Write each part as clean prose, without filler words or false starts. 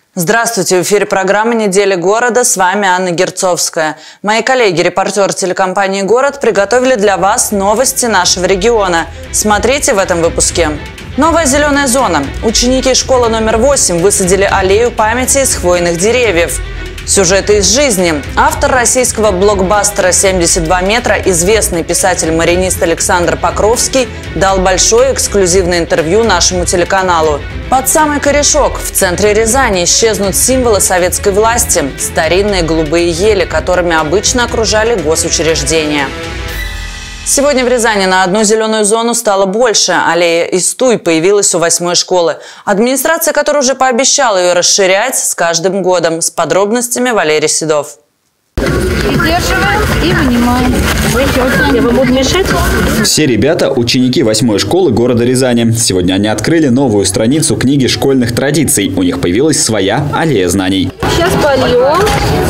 Здравствуйте! В эфире программа «Неделя города». С вами Анна Герцовская. Мои коллеги, репортеры телекомпании «Город» приготовили для вас новости нашего региона. Смотрите в этом выпуске. Новая зеленая зона. Ученики школы номер 8 высадили аллею памяти из хвойных деревьев. Сюжеты из жизни. Автор российского блокбастера «72 метра», известный писатель-маринист Александр Покровский, дал большое эксклюзивное интервью нашему телеканалу. Под самый корешок в центре Рязани исчезнут символы советской власти – старинные голубые ели, которыми обычно окружали госучреждения. Сегодня в Рязани на одну зеленую зону стало больше. Аллея из туй появилась у 8-й школы. Администрация, которая уже пообещала ее расширять с каждым годом. С подробностями Валерий Седов. Придерживаем и вынимаем. Я вам буду мешать? Все ребята – ученики 8-й школы города Рязани. Сегодня они открыли новую страницу книги школьных традиций. У них появилась своя аллея знаний. Сейчас польем.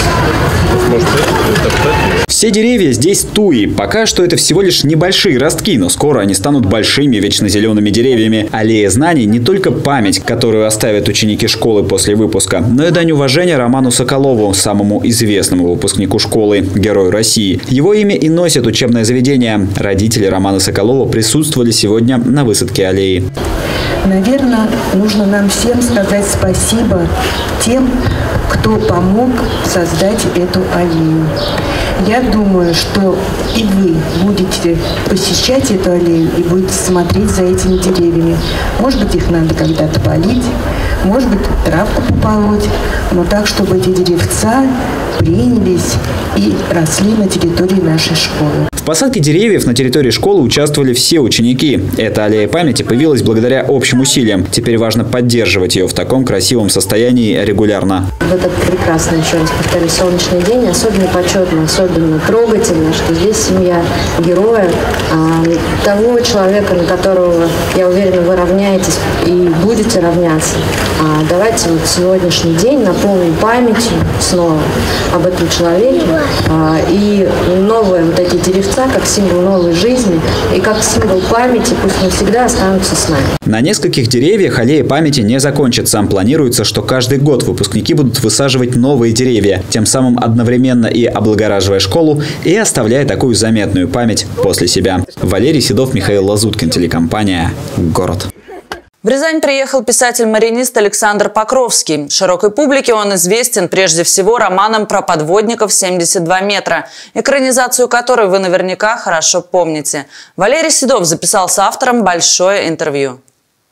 Все деревья здесь туи. Пока что это всего лишь небольшие ростки, но скоро они станут большими вечно зелеными деревьями. Аллея знаний не только память, которую оставят ученики школы после выпуска, но и дань уважения Роману Соколову, самому известному выпускнику школы, герою России. Его имя и носит учебное заведение. Родители Романа Соколова присутствовали сегодня на высадке аллеи. Наверное, нужно нам всем сказать спасибо тем, кто помог создать эту аллею. Я думаю, что и вы будете посещать эту аллею и будете смотреть за этими деревьями. Может быть, их надо когда-то полить, может быть, травку пополоть, но так, чтобы эти деревца принялись и росли на территории нашей школы. В посадке деревьев на территории школы участвовали все ученики. Эта аллея памяти появилась благодаря общим усилиям. Теперь важно поддерживать ее в таком красивом состоянии регулярно. В этот прекрасный, еще раз повторюсь, солнечный день особенно почетно, особенно трогательно, что здесь семья героя, того человека, на которого, я уверена, вы равняетесь и будете равняться. Давайте вот сегодняшний день наполним памятью снова об этом человеке и новые вот эти деревца, как символ новой жизни и как символ памяти, пусть навсегда останутся с нами. На нескольких деревьях аллея памяти не закончится. Планируется, что каждый год выпускники будут высаживать новые деревья, тем самым одновременно и облагораживая школу, и оставляя такую заметную память после себя. Валерий Седов, Михаил Лазуткин, телекомпания «Город». В Рязань приехал писатель-маринист Александр Покровский. Широкой публике он известен прежде всего романом про подводников «72 метра», экранизацию которой вы наверняка хорошо помните. Валерий Седов записал с автором большое интервью.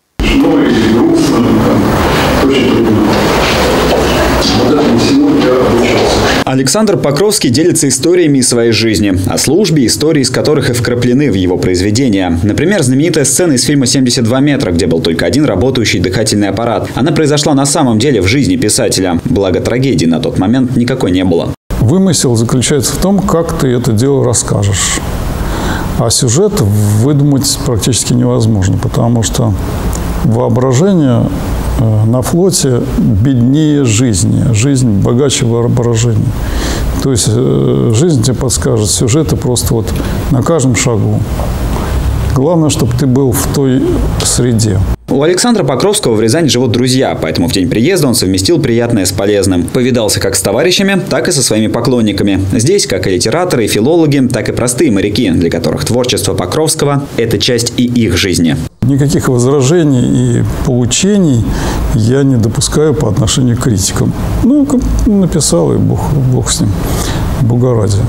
Александр Покровский делится историями из своей жизни. О службе, истории из которых и вкраплены в его произведения. Например, знаменитая сцена из фильма «72 метра», где был только один работающий дыхательный аппарат. Она произошла на самом деле в жизни писателя. Благо, трагедии на тот момент никакой не было. Вымысел заключается в том, как ты это дело расскажешь. А сюжет выдумать практически невозможно, потому что воображение на флоте беднее жизни. Жизнь богаче воображения. То есть жизнь тебе подскажет, сюжеты просто вот на каждом шагу. Главное, чтобы ты был в той среде. У Александра Покровского в Рязани живут друзья, поэтому в день приезда он совместил приятное с полезным. Повидался как с товарищами, так и со своими поклонниками. Здесь как и литераторы, и филологи, так и простые моряки, для которых творчество Покровского – это часть и их жизни. Никаких возражений и поучений я не допускаю по отношению к критикам. Ну, как написал, и бог с ним, бога ради.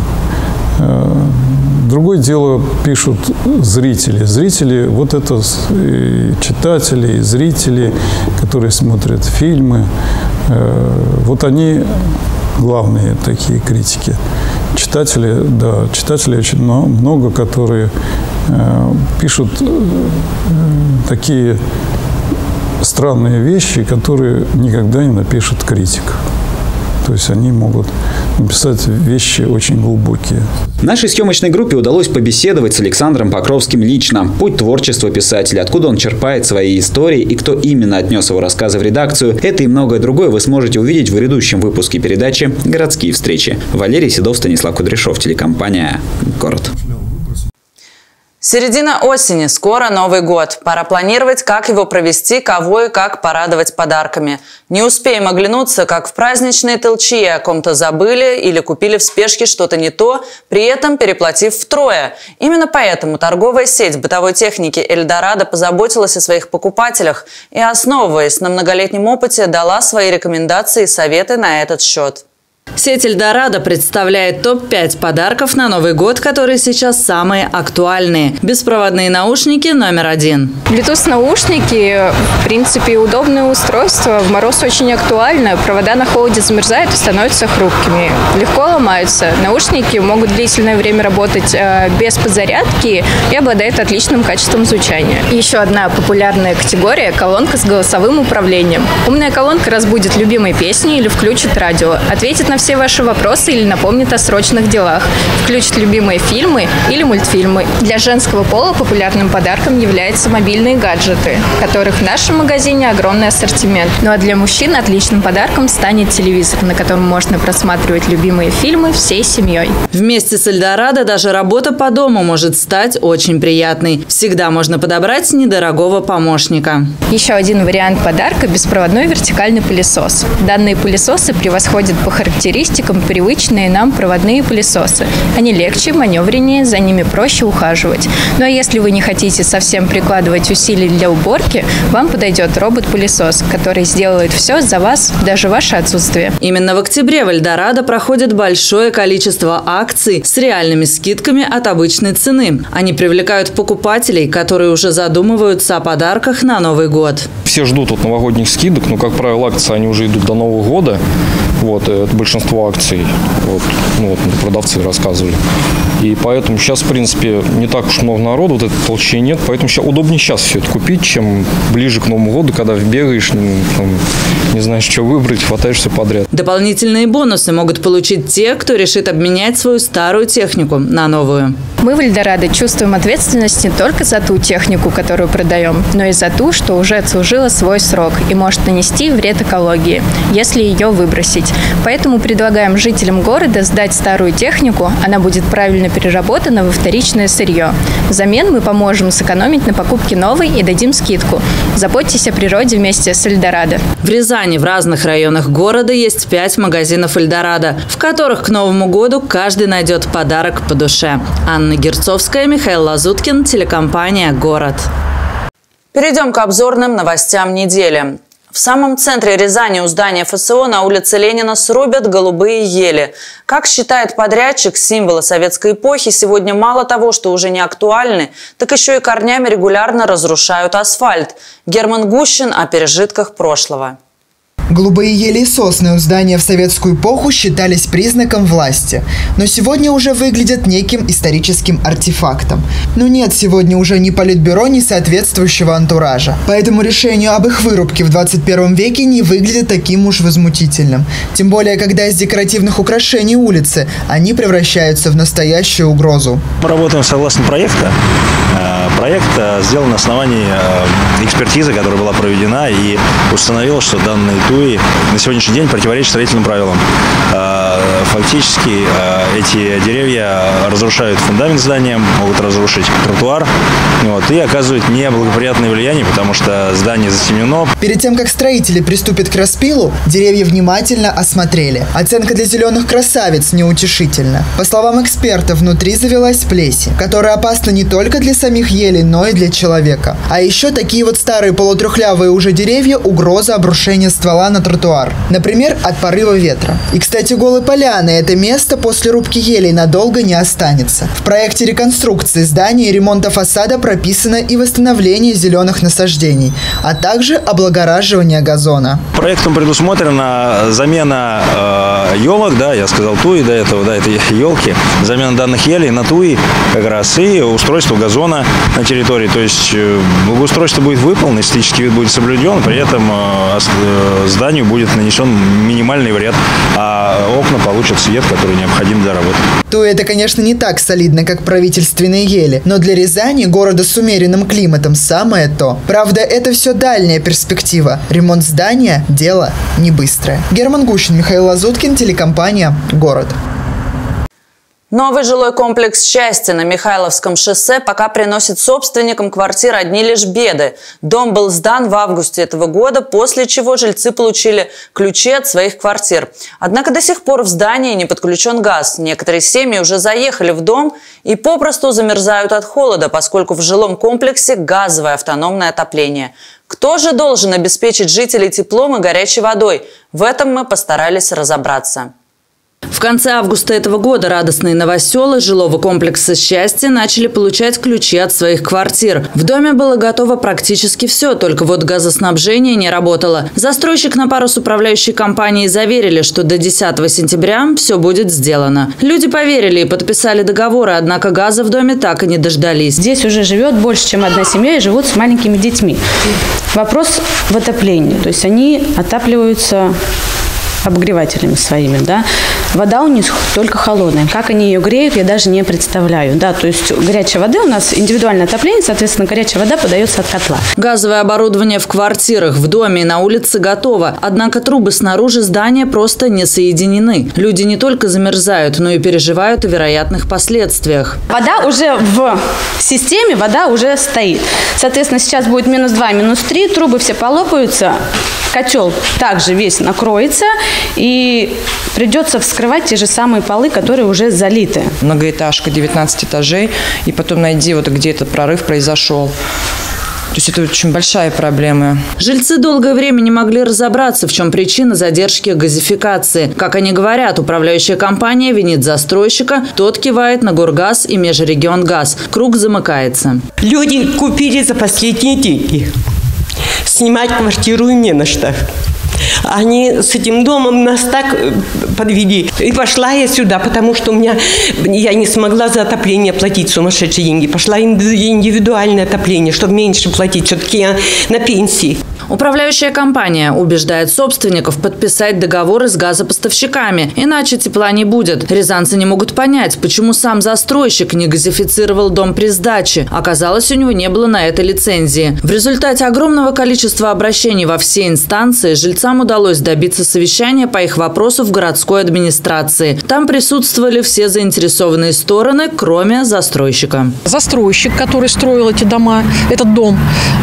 Другое дело пишут зрители. Зрители, вот это и читатели, и зрители, которые смотрят фильмы, вот они главные такие критики. Читатели, да, читателей очень много, которые пишут такие странные вещи, которые никогда не напишет критик. То есть они могут написать вещи очень глубокие. Нашей съемочной группе удалось побеседовать с Александром Покровским лично. Путь творчества писателя, откуда он черпает свои истории и кто именно отнес его рассказы в редакцию, это и многое другое вы сможете увидеть в грядущем выпуске передачи «Городские встречи». Валерий Седов, Станислав Кудряшов, телекомпания «Город». Середина осени, скоро Новый год. Пора планировать, как его провести, кого и как порадовать подарками. Не успеем оглянуться, как в праздничные толчьи о ком-то забыли или купили в спешке что-то не то, при этом переплатив втрое. Именно поэтому торговая сеть бытовой техники «Эльдорадо» позаботилась о своих покупателях и, основываясь на многолетнем опыте, дала свои рекомендации и советы на этот счет. Сеть «Эльдорадо» представляет топ-5 подарков на Новый год, которые сейчас самые актуальные. Беспроводные наушники номер 1. Bluetooth-наушники, в принципе, удобное устройство. В мороз очень актуально. Провода на холоде замерзают и становятся хрупкими. Легко ломаются. Наушники могут длительное время работать без подзарядки и обладают отличным качеством звучания. Еще одна популярная категория – колонка с голосовым управлением. Умная колонка разбудит любимые песни или включит радио, ответит на все ваши вопросы или напомнит о срочных делах, включит любимые фильмы или мультфильмы. Для женского пола популярным подарком являются мобильные гаджеты, которых в нашем магазине огромный ассортимент. Ну а для мужчин отличным подарком станет телевизор, на котором можно просматривать любимые фильмы всей семьей. Вместе с «Эльдорадо» даже работа по дому может стать очень приятной. Всегда можно подобрать недорогого помощника. Еще один вариант подарка – беспроводной вертикальный пылесос. Данные пылесосы превосходят по характеристикам привычные нам проводные пылесосы. Они легче, маневреннее, за ними проще ухаживать. Ну а если вы не хотите совсем прикладывать усилий для уборки, вам подойдет робот-пылесос, который сделает все за вас, даже ваше отсутствие. Именно в октябре в «Эльдорадо» проходит большое количество акций с реальными скидками от обычной цены. Они привлекают покупателей, которые уже задумываются о подарках на Новый год. Все ждут новогодних скидок, но, как правило, акции они уже идут до Нового года. Это большинство акций, продавцы рассказывали. И поэтому сейчас, в принципе, не так уж много народу, этой толщи нет. Поэтому удобнее сейчас все это купить, чем ближе к Новому году, когда бегаешь, не знаешь, что выбрать, хватаешь все подряд. Дополнительные бонусы могут получить те, кто решит обменять свою старую технику на новую. Мы в «Эльдорадо» чувствуем ответственность не только за ту технику, которую продаем, но и за ту, что уже отслужила свой срок и может нанести вред экологии, если ее выбросить. Поэтому предлагаем жителям города сдать старую технику, она будет правильно переработана во вторичное сырье. Взамен мы поможем сэкономить на покупке новой и дадим скидку. Заботьтесь о природе вместе с «Эльдорадо». В Рязани в разных районах города есть 5 магазинов «Эльдорадо», в которых к Новому году каждый найдет подарок по душе. Анна Герцовская, Михаил Лазуткин, телекомпания «Город». Перейдем к обзорным новостям недели. В самом центре Рязани у здания ФСО на улице Ленина срубят голубые ели. Как считает подрядчик, символы советской эпохи сегодня мало того, что уже не актуальны, так еще и корнями регулярно разрушают асфальт. Герман Гущин о пережитках прошлого. Голубые ели и сосны у здания в советскую эпоху считались признаком власти, но сегодня уже выглядят неким историческим артефактом. Но нет сегодня уже ни политбюро, ни соответствующего антуража. Поэтому решению об их вырубке в 21 веке не выглядит таким уж возмутительным. Тем более, когда из декоративных украшений улицы они превращаются в настоящую угрозу. Мы работаем согласно проекта. Проект сделан на основании экспертизы, которая была проведена и установила, что данные туи на сегодняшний день противоречат строительным правилам. Фактически эти деревья разрушают фундамент здания, могут разрушить тротуар и оказывают неблагоприятное влияние, потому что здание затемнено. Перед тем, как строители приступят к распилу, деревья внимательно осмотрели. Оценка для зеленых красавиц неутешительна. По словам экспертов, внутри завелась плесень, которая опасна не только для самих елей, но и для человека. А еще такие вот старые полутрухлявые уже деревья – угроза обрушения ствола на тротуар. Например, от порыва ветра. И, кстати, голые поляны – это место после рубки елей надолго не останется. В проекте реконструкции здания и ремонта фасада прописано и восстановление зеленых насаждений, а также облагораживание газона. Проектом предусмотрена замена елок, я сказал туи до этого, это елки, замена данных елей на туи как раз и устройство газона на территории. То есть благоустройство будет выполнено, эстетический вид будет соблюден, при этом зданию будет нанесен минимальный вред, а окна получат свет, который необходим для работы. Туи – это, конечно, не так солидно, как правительственные ели, но для Рязани, города с умеренным климатом, самое то. Правда, это все дальняя перспектива. Ремонт здания – дело не быстрое. Герман Гущин, Михаил Лазуткин, телекомпания «Город». Новый жилой комплекс «Счастье» на Михайловском шоссе пока приносит собственникам квартир одни лишь беды. Дом был сдан в августе этого года, после чего жильцы получили ключи от своих квартир. Однако до сих пор в здании не подключен газ. Некоторые семьи уже заехали в дом и попросту замерзают от холода, поскольку в жилом комплексе газовое автономное отопление. Кто же должен обеспечить жителей теплом и горячей водой? В этом мы постарались разобраться. В конце августа этого года радостные новоселы жилого комплекса «Счастье» начали получать ключи от своих квартир. В доме было готово практически все, только вот газоснабжение не работало. Застройщик на пару с управляющей компанией заверили, что до 10 сентября все будет сделано. Люди поверили и подписали договоры, однако газа в доме так и не дождались. Здесь уже живет больше, чем одна семья и живут с маленькими детьми. Вопрос в отоплении. То есть они отапливаются обогревателями своими, да. Вода у них только холодная. Как они ее греют, я даже не представляю. Да, то есть горячей воды у нас индивидуальное отопление, соответственно, горячая вода подается от котла. Газовое оборудование в квартирах, в доме и на улице готово. Однако трубы снаружи здания просто не соединены. Люди не только замерзают, но и переживают о вероятных последствиях. Вода уже в системе, вода уже стоит. Соответственно, сейчас будет -2, -3, трубы все полопаются, котел также весь накроется, и придется вскрывать те же самые полы, которые уже залиты. Многоэтажка, 19 этажей, и потом найди, вот где этот прорыв произошел. То есть это очень большая проблема. Жильцы долгое время не могли разобраться, в чем причина задержки газификации. Как они говорят, управляющая компания винит застройщика, тот кивает на Горгаз и Межрегионгаз. Круг замыкается. Люди купили за последние деньги. Снимать квартиру им не на что. Они с этим домом нас так подвели. И пошла я сюда, потому что я не смогла за отопление платить сумасшедшие деньги. Пошла индивидуальное отопление, чтобы меньше платить. Все-таки я на пенсии. Управляющая компания убеждает собственников подписать договоры с газопоставщиками, иначе тепла не будет. Рязанцы не могут понять, почему сам застройщик не газифицировал дом при сдаче. Оказалось, у него не было на это лицензии. В результате огромного количества обращений во все инстанции жильцам удалось добиться совещания по их вопросу в городской администрации. Там присутствовали все заинтересованные стороны, кроме застройщика. Застройщик, который строил эти дома, этот дом,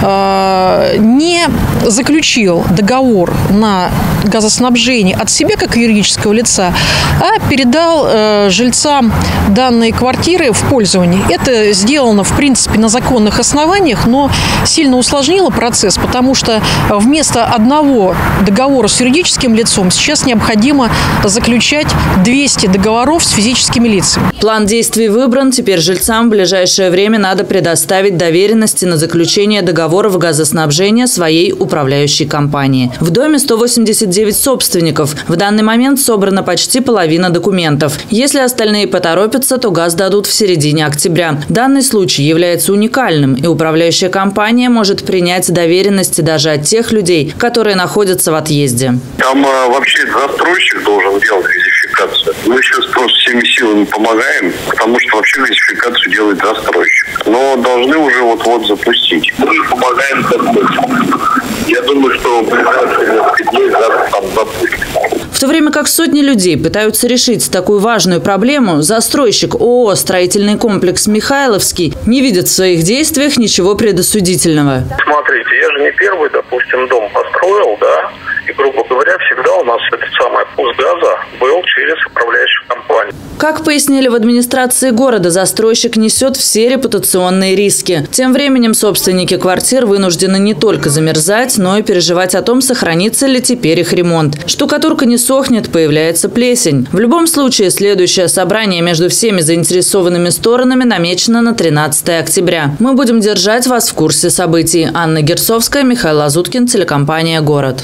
не заключил договор на газоснабжение от себя как юридического лица, а передал жильцам данные квартиры в пользование. Это сделано, в принципе, на законных основаниях, но сильно усложнило процесс, потому что вместо одного договора с юридическим лицом сейчас необходимо заключать 200 договоров с физическими лицами. План действий выбран. Теперь жильцам в ближайшее время надо предоставить доверенности на заключение договоров газоснабжения своей управляющей компании. В доме 189 собственников. В данный момент собрана почти половина документов. Если остальные поторопятся, то газ дадут в середине октября. Данный случай является уникальным, и управляющая компания может принять доверенности даже от тех людей, которые находятся в отъезде. Там вообще застройщик должен делать газификацию. Мы сейчас просто всеми силами помогаем, потому что вообще газификацию делает застройщик. Но должны уже вот-вот запустить. Мы помогаем застройщику. Я думаю, что в ближайшие несколько дней завтра там запустим. В то время как сотни людей пытаются решить такую важную проблему, застройщик ООО «Строительный комплекс Михайловский» не видит в своих действиях ничего предосудительного. Смотрите, я же не первый, допустим, дом построил, да, и, грубо говоря, всегда у нас этот самый пуск газа был через управляющую компанию. Как пояснили в администрации города, застройщик несет все репутационные риски. Тем временем собственники квартир вынуждены не только замерзать, но и переживать о том, сохранится ли теперь их ремонт. Штукатурка не сохнет, появляется плесень. В любом случае, следующее собрание между всеми заинтересованными сторонами намечено на 13 октября. Мы будем держать вас в курсе событий. Анна Герцовская, Михаил Лазуткин, телекомпания «Город».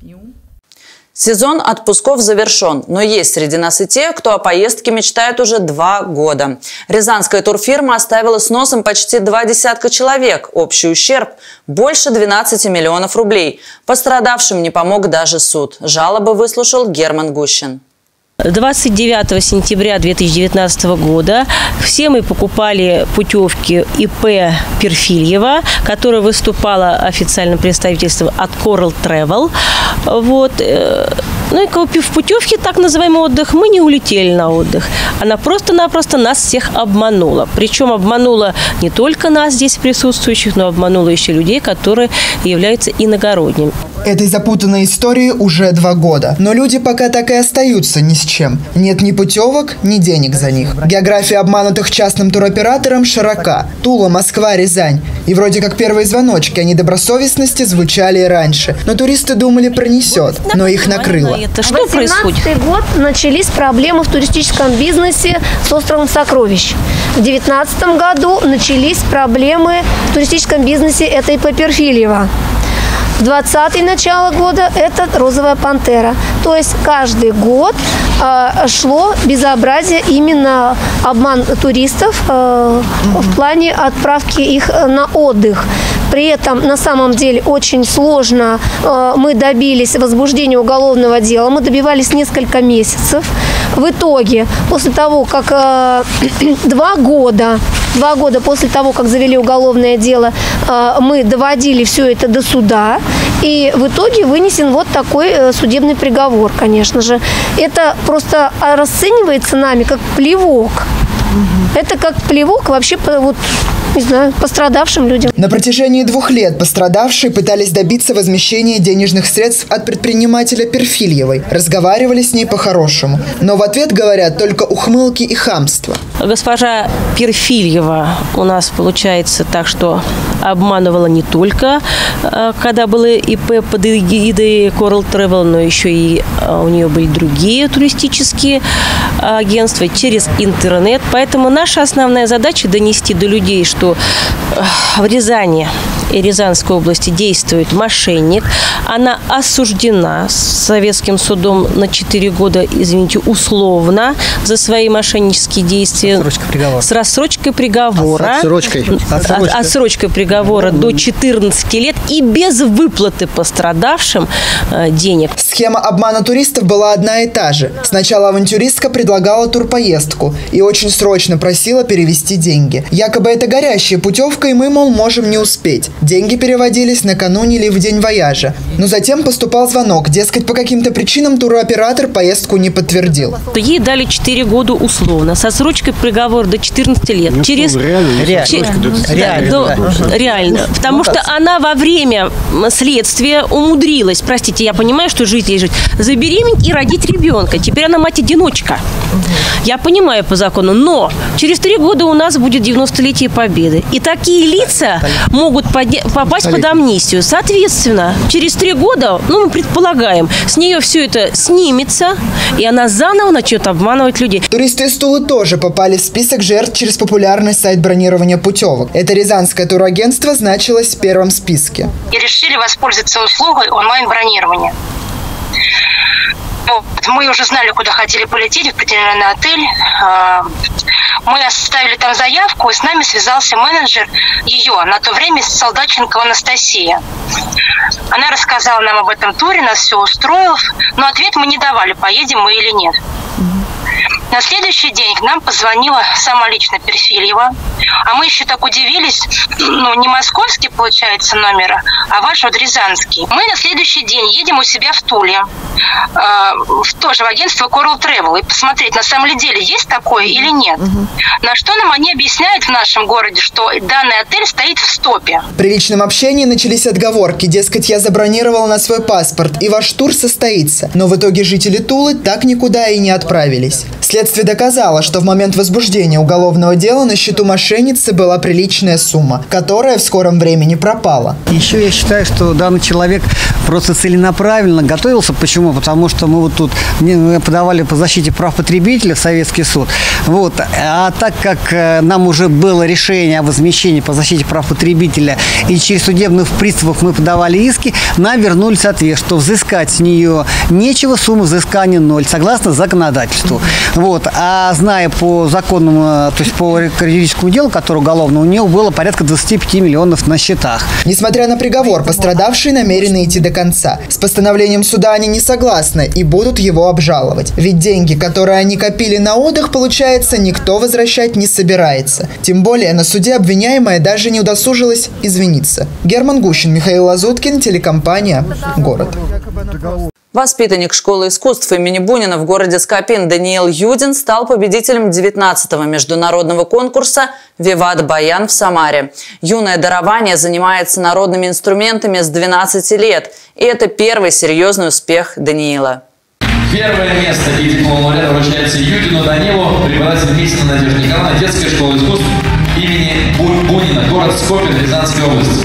Сезон отпусков завершен, но есть среди нас и те, кто о поездке мечтает уже 2 года. Рязанская турфирма оставила с носом почти 20 человек. Общий ущерб – больше 12 миллионов рублей. Пострадавшим не помог даже суд. Жалобы выслушал Герман Гущин. 29 сентября 2019 года все мы покупали путевки ИП Перфильева, которая выступала официальным представительством от Coral Travel. Вот. Ну и купив путевки, так называемый отдых, мы не улетели на отдых. Она просто-напросто нас всех обманула. Причем обманула не только нас здесь присутствующих, но обманула еще людей, которые являются иногородними. Этой запутанной истории уже 2 года. Но люди пока так и остаются ни с чем. Нет ни путевок, ни денег за них. География обманутых частным туроператором широка. Тула, Москва, Рязань. И вроде как первые звоночки о недобросовестности звучали и раньше. Но туристы думали, пронесет. Но их накрыло. Это что происходит? В 2018 год начались проблемы в туристическом бизнесе с островом Сокровищ. В 2019 году начались проблемы в туристическом бизнесе это ИП Перфильева. В 2020 начало года это «Розовая пантера». То есть каждый год шло безобразие, именно обман туристов в плане отправки их на отдых. При этом на самом деле очень сложно мы добились возбуждения уголовного дела. Мы добивались несколько месяцев. В итоге, после того, как 2 года после того, как завели уголовное дело, мы доводили все это до суда. И в итоге вынесен вот такой судебный приговор, конечно же. Это просто расценивается нами как плевок. Это как плевок вообще, вот, не знаю, пострадавшим людям. На протяжении 2 лет пострадавшие пытались добиться возмещения денежных средств от предпринимателя Перфильевой. Разговаривали с ней по-хорошему. Но в ответ говорят только ухмылки и хамство. Госпожа Перфильева у нас получается так, что обманывала не только, когда было ИП под эгидой Coral Travel, но еще и у нее были другие туристические агентства через интернет. Поэтому наша основная задача донести до людей, что в Рязани и Рязанской области действует мошенник. Она осуждена советским судом на 4 года, извините, условно за свои мошеннические действия. С рассрочкой приговора. Отсрочкой приговора до 14 лет и без выплаты пострадавшим денег. Схема обмана туристов была одна и та же. Сначала авантюристка предлагала турпоездку и очень срочно просила перевести деньги. Якобы это горящая путевка, и мы, мол, можем не успеть. Деньги переводились накануне или в день вояжа. Но затем поступал звонок. Дескать, по каким-то причинам туроператор поездку не подтвердил. Ей дали 4 года условно, со отсрочкой приговора до 14 лет. Реально. Потому что она во время следствия умудрилась, простите, я понимаю, что жить и жить, забеременеть и родить ребенка. Теперь она мать-одиночка. Я понимаю по закону, но через 3 года у нас будет 90-летие Победы. И такие лица могут попасть под амнистию. Соответственно, через 3 года, мы предполагаем, с нее все это снимется, и она заново начнет обманывать людей. Туристы из Тулы тоже попали в список жертв через популярный сайт бронирования путевок. Это рязанское турагентство значилось в первом списке. И решили воспользоваться услугой онлайн-бронирования. Мы уже знали, куда хотели полететь, в определенный отель. Мы оставили там заявку, и с нами связался менеджер ее, на то время Солдатченкова Анастасия. Она рассказала нам об этом туре, нас все устроило, но ответ мы не давали, поедем мы или нет. На следующий день к нам позвонила сама лично Перфильева, а мы еще так удивились, не московский, получается, номер, а ваш вот рязанский. Мы на следующий день едем у себя в Туле, тоже в агентство Coral Travel, и посмотреть, на самом деле есть такое или нет. На что нам они объясняют в нашем городе, что данный отель стоит в стопе. При личном общении начались отговорки, дескать, я забронировала на свой паспорт, и ваш тур состоится. Но в итоге жители Тулы так никуда и не отправились. Следствие доказало, что в момент возбуждения уголовного дела на счету мошенницы была приличная сумма, которая в скором времени пропала. Еще я считаю, что данный человек просто целенаправленно готовился. Почему? Потому что мы вот тут подавали по защите прав потребителя в Советский суд. А так как нам уже было решение о возмещении по защите прав потребителя, и через судебных приставов мы подавали иски, нам вернулись ответ, что взыскать с нее нечего, сумма взыскания 0, согласно законодательству. А зная по законному, то есть по юридическому делу, которое уголовное, у нее было порядка 25 миллионов на счетах. Несмотря на приговор, пострадавшие намерены идти до конца. С постановлением суда они не согласны и будут его обжаловать. Ведь деньги, которые они копили на отдых, получается, никто возвращать не собирается. Тем более на суде обвиняемая даже не удосужилась извиниться. Герман Гущин, Михаил Лазуткин, телекомпания «Город». Воспитанник школы искусств имени Бунина в городе Скопин Даниил Юдин стал победителем 19-го международного конкурса «Виват Баян» в Самаре. Юное дарование занимается народными инструментами с 12 лет. И это первый серьезный успех Даниила. Первое место и диплом лауреата вручается Юдину Данилу, преподаватель Митина Надежды Николаевны, детская школа искусств имени Бунина, город Скопин, Рязанская область.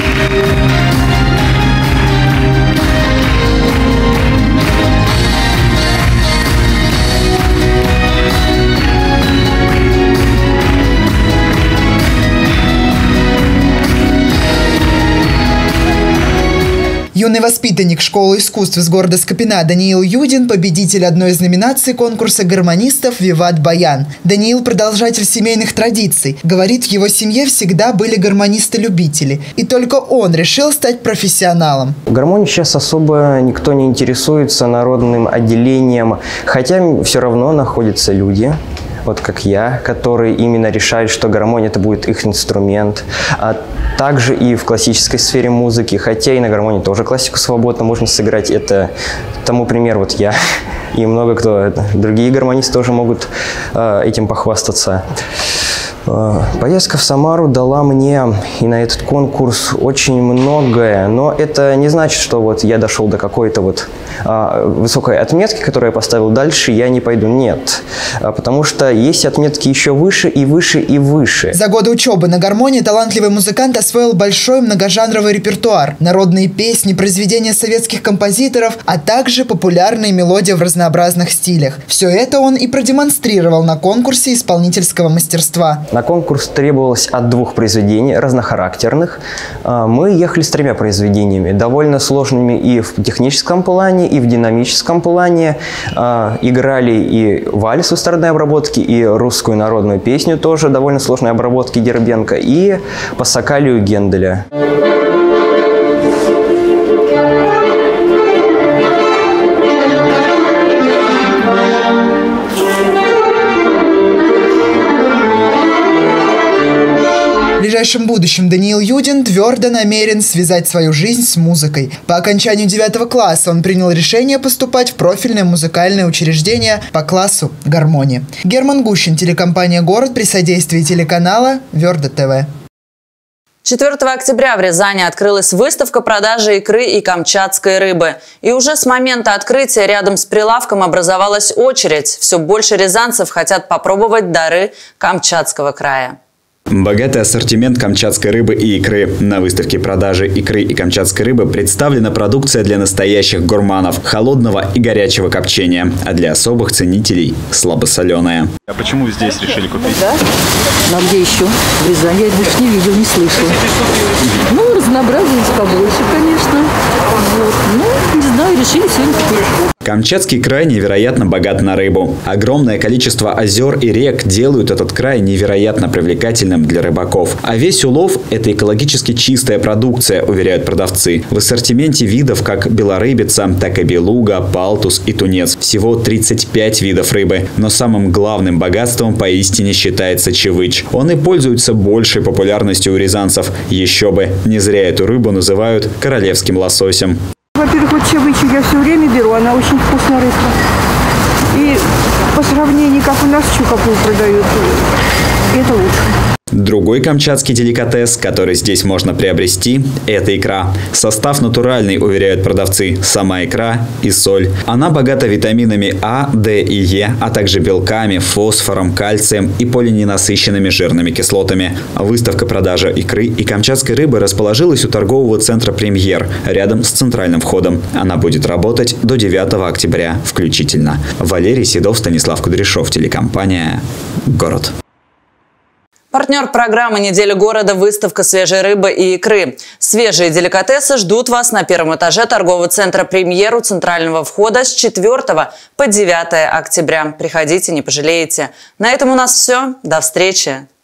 Юный воспитанник школы искусств из города Скопина Даниил Юдин – победитель одной из номинаций конкурса гармонистов «Виват Баян». Даниил – продолжатель семейных традиций. Говорит, в его семье всегда были гармонисты-любители. И только он решил стать профессионалом. Гармонией сейчас особо никто не интересуется народным отделением, хотя все равно находятся люди, вот как я, которые именно решают, что гармония – это будет их инструмент. А также и в классической сфере музыки, хотя и на гармонии тоже классику свободно можно сыграть. Это тому пример вот я и много кто, другие гармонисты тоже могут этим похвастаться. Поездка в Самару дала мне и на этот конкурс очень многое, но это не значит, что вот я дошел до какой-то вот высокой отметки, которую я поставил дальше, я не пойду. Нет, потому что есть отметки еще выше и выше и выше. За годы учебы на гармонии талантливый музыкант освоил большой многожанровый репертуар, народные песни, произведения советских композиторов, а также популярные мелодии в разнообразных стилях. Все это он и продемонстрировал на конкурсе исполнительского мастерства. На конкурс требовалось от 2 произведений разнохарактерных. Мы ехали с 3 произведениями, довольно сложными и в техническом плане, и в динамическом плане. Играли и вальс в эстрадной обработке, и русскую народную песню тоже довольно сложной обработки Дербенко, и пассакалию Генделя. В ближайшем будущем Даниил Юдин твердо намерен связать свою жизнь с музыкой. По окончанию 9 класса он принял решение поступать в профильное музыкальное учреждение по классу гармонии. Герман Гущин, телекомпания «Город» при содействии телеканала Верда ТВ. 4 октября в Рязани открылась выставка продажи икры и камчатской рыбы. И уже с момента открытия рядом с прилавком образовалась очередь. Все больше рязанцев хотят попробовать дары Камчатского края. Богатый ассортимент камчатской рыбы и икры. На выставке продажи икры и камчатской рыбы представлена продукция для настоящих гурманов, холодного и горячего копчения, а для особых ценителей – слабосоленая. А почему здесь решили купить? Да. А где еще? В Рязани я больше не видел, не слышал. Ну, разнообразие побольше, конечно. Вот. Ну, не знаю, решили сегодня купить. Камчатский край невероятно богат на рыбу. Огромное количество озер и рек делают этот край невероятно привлекательным для рыбаков. А весь улов – это экологически чистая продукция, уверяют продавцы. В ассортименте видов как белорыбица, так и белуга, палтус и тунец. Всего 35 видов рыбы. Но самым главным богатством поистине считается чевыч. Он и пользуется большей популярностью у рязанцев. Еще бы, не зря эту рыбу называют королевским лососем. Во-первых, вот чевычу я все время беру, она очень вкусная рыбка. И по сравнению, как у нас щуку продают, это лучше. Другой камчатский деликатес, который здесь можно приобрести – это икра. Состав натуральный, уверяют продавцы. Сама икра и соль. Она богата витаминами А, Д и Е, а также белками, фосфором, кальцием и полиненасыщенными жирными кислотами. Выставка продажи икры и камчатской рыбы расположилась у торгового центра «Премьер» рядом с центральным входом. Она будет работать до 9 октября включительно. Валерий Седов, Станислав Кудряшов, телекомпания «Город». Партнер программы «Неделя города» – выставка свежей рыбы и икры. Свежие деликатесы ждут вас на 1-м этаже торгового центра «Премьер» у центрального входа с 4 по 9 октября. Приходите, не пожалеете. На этом у нас все. До встречи.